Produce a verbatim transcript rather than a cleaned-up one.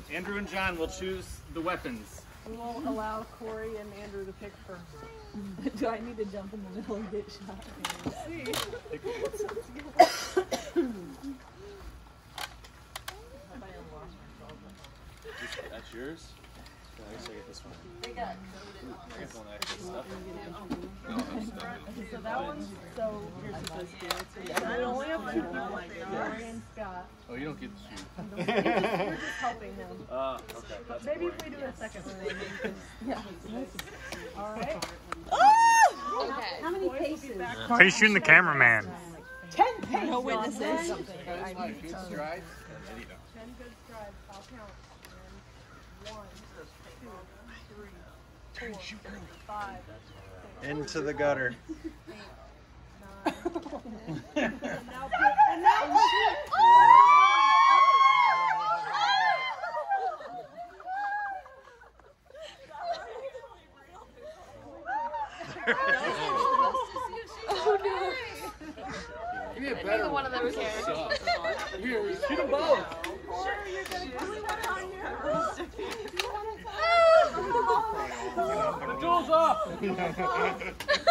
Andrew and John will choose the weapons. We won't allow Corey and Andrew to pick first. Do I need to jump in the middle and get shot? See? That's yours? I guess I get this one. I get one extra stuff. So that one, so you're supposed to. I only have two people like Corey and Scott. Oh, you don't get to shoot. We're just helping them. Uh, okay. But maybe if we do a second round. Yeah. All right. Okay. How many paces? Why are you shooting the cameraman? Ten paces. No witnesses. Ten good strides. I'll count. One, two, three, four, five, six, Into the gutter. eight, nine, ten. And now put, and now shoot. Give me a better one. One of them cares. Here, shoot them both. Sure, you're gonna do one on your. The duel's up.